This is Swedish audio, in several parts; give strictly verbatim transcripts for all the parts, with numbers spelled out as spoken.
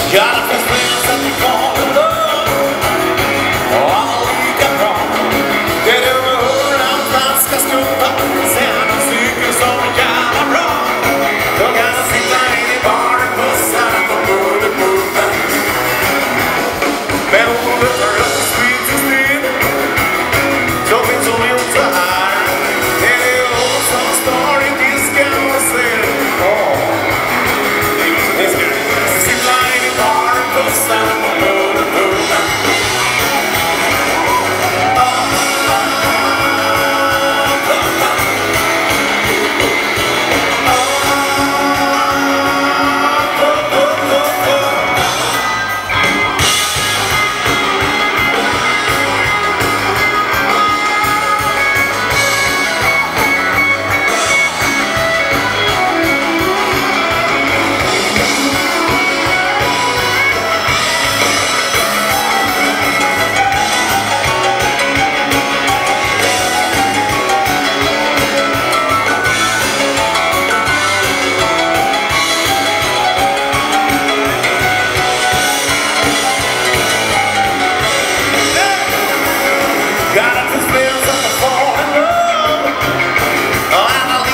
Ja, det finns fler sätt att få en lugn och alla lika bra. Det är du med hurran flaska skumpa, sen en cykel som är jävla bra. Då kan jag sitta in i baren, pussarna på bullerpumpen. Men ordet för upp street to street, så finns hon inte så här. Det är det hon som står i disken och ser. Åh, det är inte disken. Sitta in i baren, pussarna på bullerpumpen.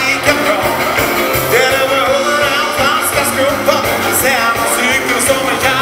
Sen cykel som en